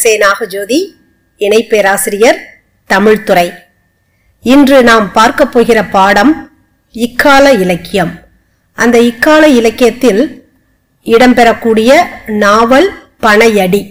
SA Nagajothi, இணை பேராசிரியர், தமிழ் துறை. இன்று நாம் பார்க்க போகிற பாடம் இக்கால இலக்கியம். அந்த இக்கால இலக்கியத்தில் இடம்பெறக்கூடிய நாவல் பனையடி.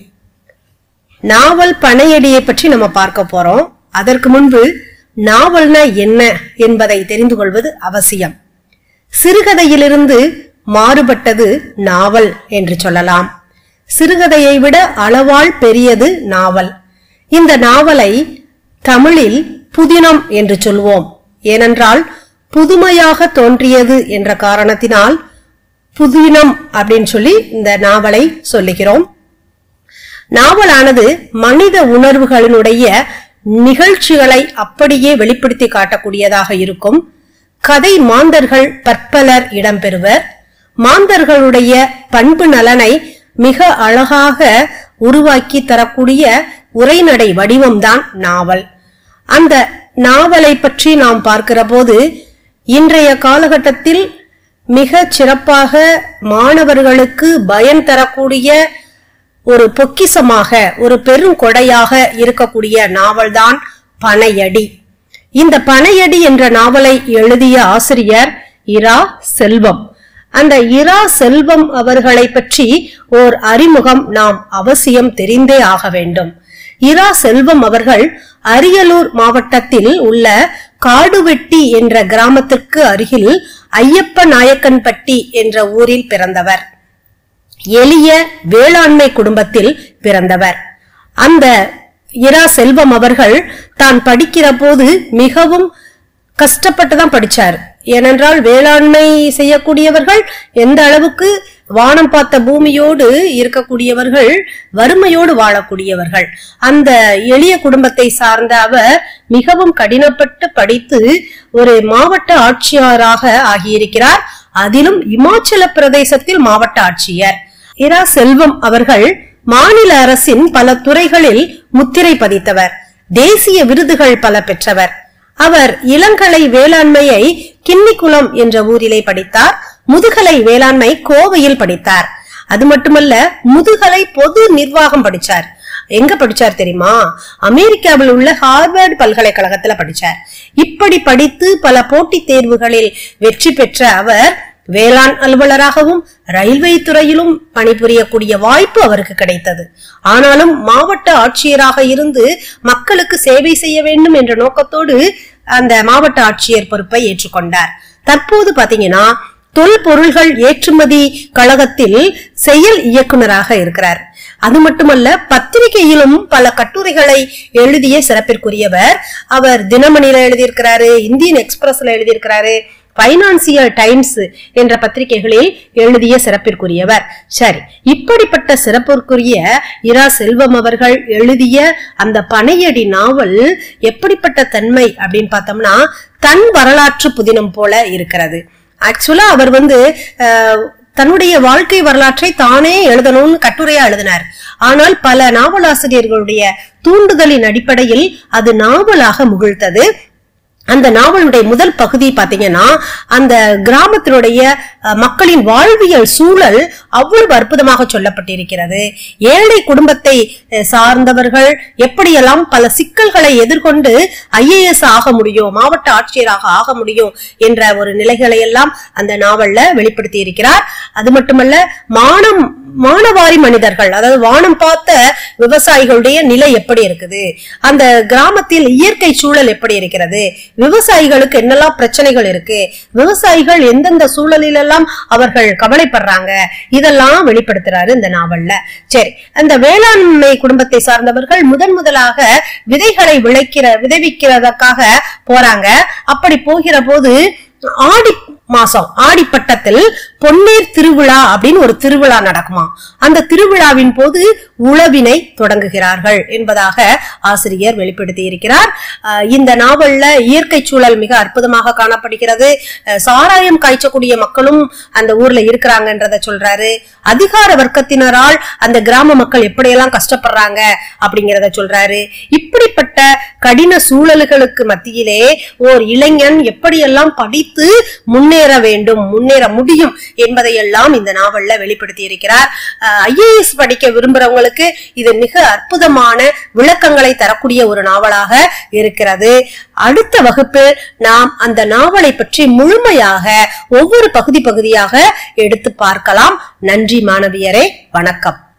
நாவல் பனையடியை பற்றி நம்ம பார்க்க போறோம். அதற்கு முன்பு நாவல்னா என்ன என்பதை தெரிந்து கொள்வது அவசியம். சிறுகதையிலிருந்து மாறுபட்டது நாவல் என்று சொல்லலாம். சிறுகதையை விட அளவால் பெரியது நாவல். இந்த நாவலை தமிழில் புதினம் என்று சொல்வோம். ஏனென்றால் புதுமையாக தோன்றியது என்ற காரணத்தினால் புதினம் அப்படின்னு சொல்லி இந்த நாவலை சொல்லுகிறோம். நாவலானது மனித உணர்வுகளினுடைய நிகழ்ச்சிகளை அப்படியே வெளிப்படுத்தி காட்டக்கூடியதாக இருக்கும். கதை மாந்தர்கள் பற்பலர் இடம்பெறுவர். மாந்தர்களுடைய பண்பு நலனை மிக அழகாக உருவாக்கி தரக்கூடிய உரைநடை வடிவம்தான் நாவல். அந்த நாவலை பற்றி நாம் பார்க்கிற போது இன்றைய காலகட்டத்தில் மிக சிறப்பாக மாணவர்களுக்கு பயன் தரக்கூடிய ஒரு பொக்கிசமாக, ஒரு பெருங்கொடையாக இருக்கக்கூடிய நாவல்தான் பனையடி. இந்த பனையடி என்ற நாவலை எழுதிய ஆசிரியர் இரா செல்வம். அந்த இரா செல்வம் அவர்களை பற்றி ஓர் அறிமுகம் நாம் அவசியம் தெரிந்தே ஆக வேண்டும். இரா செல்வம் அவர்கள் அரியலூர் மாவட்டத்தில் உள்ள காடுவெட்டி என்ற கிராமத்திற்கு அருகில் ஐயப்ப நாயக்கன்பட்டி என்ற ஊரில் பிறந்தவர். எளிய வேளாண்மை குடும்பத்தில் பிறந்தவர். அந்த இரா செல்வம் அவர்கள் தான் படிக்கிற போது மிகவும் கஷ்டப்பட்டுதான் படிச்சார். ஏனென்றால் வேளாண்மை செய்யக்கூடியவர்கள் எந்த அளவுக்கு வானம் பார்த்த பூமியோடு இருக்கக்கூடியவர்கள், வறுமையோடு வாழக்கூடியவர்கள். அந்த எளிய குடும்பத்தை சார்ந்த அவர் மிகவும் கடினப்பட்டு படித்து ஒரு மாவட்ட ஆட்சியராக ஆகியிருக்கிறார். அதிலும் இமாச்சல பிரதேசத்தில் மாவட்ட ஆட்சியர். இரா செல்வம் அவர்கள் மாநில அரசின் பல துறைகளில் முத்திரை பதித்தவர். தேசிய விருதுகள் பல பெற்றவர். அவர் இளங்கலை வேளாண்மையை கிண்ணிக்குளம் என்ற ஊரிலே படித்தார். முதுகலை வேளாண்மை கோவையில் படித்தார். அது மட்டுமல்ல, முதுகலை பொது நிர்வாகம் படிச்சார். எங்க படிச்சார் தெரியுமா? அமெரிக்காவில் உள்ள ஹார்வர்ட் பல்கலைக்கழகத்துல படிச்சார். இப்படி படித்து பல போட்டித் தேர்வுகளில் வெற்றி பெற்ற அவர் வேளாண் அலுவலராகவும் ரயில்வே துறையிலும் பணிபுரியக்கூடிய வாய்ப்பு அவருக்கு கிடைத்தது. ஆனாலும் மாவட்ட ஆட்சியராக இருந்து மக்களுக்கு சேவை செய்ய வேண்டும் என்ற நோக்கத்தோடு அந்த மாவட்ட ஆட்சியர் பொறுப்பை ஏற்றுக்கொண்டார். தற்போது பாத்தீங்கன்னா தொல்பொருள்கள் ஏற்றுமதி கழகத்தில் செயல் இயக்குநராக இருக்கிறார். அது மட்டுமல்ல, பத்திரிகையிலும் பல கட்டுரைகளை எழுதிய சிறப்பிற்குரியவர். அவர் தினமணியில எழுதியிருக்கிறாரு, இந்தியன் எக்ஸ்பிரஸ்ல எழுதியிருக்கிறாரு, பைனான்சியல் டைம்ஸ் என்ற பத்திரிகைகளில் எழுதிய சிறப்பிற்குரியவர். சரி, இப்படிப்பட்ட சிறப்பிற்குரிய இரா செல்வம் அவர்கள் எழுதிய அந்த பனையடி நாவல் எப்படிப்பட்ட தன்மை அப்படின்னு பார்த்தோம்னா தன் வரலாற்று புதினம் போல இருக்கிறது. ஆக்சுவலா அவர் தன்னுடைய வாழ்க்கை வரலாற்றை தானே எழுதணும்னு கட்டுரையா எழுதினார். ஆனால் பல நாவலாசிரியர்களுடைய தூண்டுதலின் அடிப்படையில் அது நாவலாக முகிழ்த்தது. அந்த நாவலுடைய முதல் பகுதி பாத்தீங்கன்னா அந்த கிராமத்தினுடைய மக்களின் வாழ்வியல் சூழல் அவ்வளவு அற்புதமாக சொல்லப்பட்டிருக்கிறது. ஏழை குடும்பத்தை சார்ந்தவர்கள் எப்படியெல்லாம் பல சிக்கல்களை எதிர்கொண்டு IAS ஆக முடியும், மாவட்ட ஆட்சியராக ஆக முடியும் என்ற ஒரு நிலைகளை எல்லாம் அந்த நாவல்ல வெளிப்படுத்தி இருக்கிறார். அது மட்டுமல்ல, மானவாரி மனிதர்கள், அதாவது வானம் பார்த்த விவசாயிகளுடைய நிலை எப்படி இருக்குது, அந்த கிராமத்தில் இயற்கை சூழல் எப்படி இருக்கிறது, விவசாயிகளுக்கு என்னெல்லாம் பிரச்சனைகள் இருக்கு, விவசாயிகள் எந்தெந்த சூழலில் எல்லாம் அவர்கள் கவலைப்படுறாங்க, இதெல்லாம் வெளிப்படுத்துறாரு இந்த நாவல்ல. சரி, அந்த வேளாண்மை குடும்பத்தை சார்ந்தவர்கள் முதலாக விதைகளை விளைவிக்கிறதற்காக போறாங்க. அப்படி போகிற போது ஆடி மாசம், ஆடிப்பட்டத்தில் பொன்னேர் திருவிழா அப்படின்னு ஒரு திருவிழா நடக்குமா. அந்த திருவிழாவின் போது உழவினை தொடங்குகிறார்கள் என்பதாக ஆசிரியர் வெளிப்படுத்தி இருக்கிறார். இந்த நாவல்ல இயற்கை சூழல் மிக அற்புதமாக காணப்படுகிறது. சாராயம் காய்ச்சக்கூடிய மக்களும் அந்த ஊர்ல இருக்கிறாங்கன்றத சொல்றாரு. அதிகார வர்க்கத்தினரால் அந்த கிராம மக்கள் எப்படியெல்லாம் கஷ்டப்படுறாங்க அப்படிங்கிறத சொல்றாரு. இப்படி இப்படிப்பட்ட கடின சூழல்களுக்கு மத்தியிலே ஓர் இளைஞன் எப்படியெல்லாம் படித்து முன்னேற வேண்டும், முன்னேற முடியும் என்பதையெல்லாம் இந்த நாவல்ல வெளிப்படுத்தி இருக்கிறார். IAS படிக்க விரும்புறவங்களுக்கு இது மிக அற்புதமான விளக்கங்களை தரக்கூடிய ஒரு நாவலாக இருக்கிறது. அடுத்த வகுப்பில் நாம் அந்த நாவலை பற்றி முழுமையாக ஒவ்வொரு பகுதியாக எடுத்து பார்க்கலாம். நன்றி மாணவியரே, வணக்கம்.